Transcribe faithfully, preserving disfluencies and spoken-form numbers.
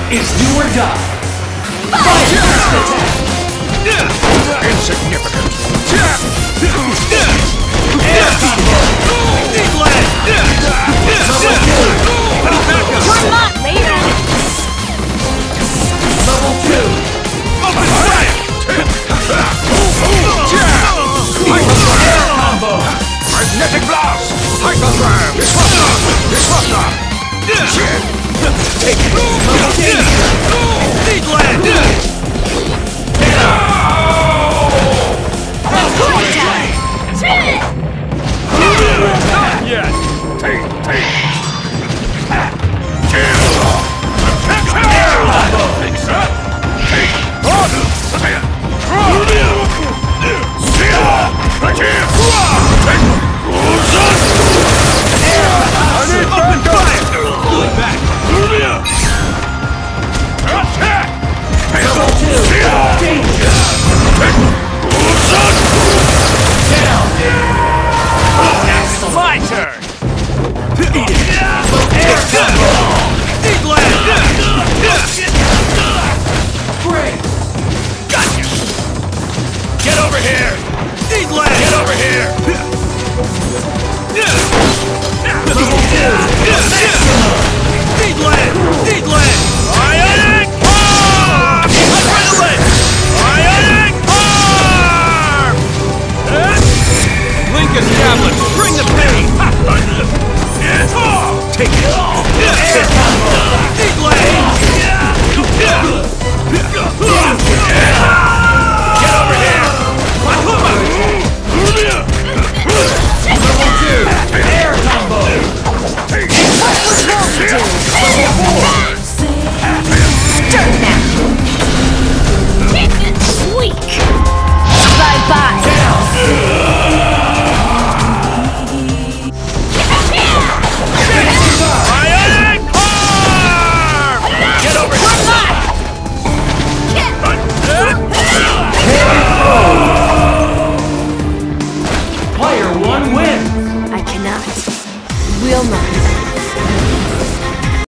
It's do or die. Fire! Insignificant. Air combo! England! One lot later! Level two! Open fire! Air combo! Magnetic blast! Hyperdrive! Disruptor! Disruptor! Shit! Take it!